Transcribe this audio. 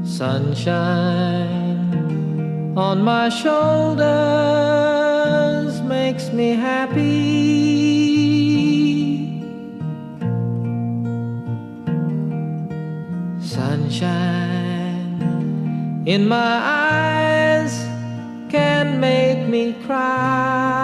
Sunshine on my shoulders makes me happy. Sunshine in my eyes can make me cry.